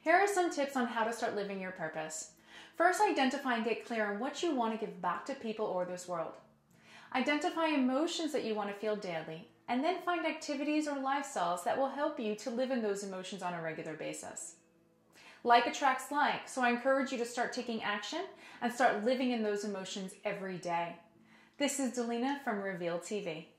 Here are some tips on how to start living your purpose. First, identify and get clear on what you want to give back to people or this world. Identify emotions that you want to feel daily, and then find activities or lifestyles that will help you to live in those emotions on a regular basis. Like attracts like, so I encourage you to start taking action and start living in those emotions every day. This is Delina from Reveal TV.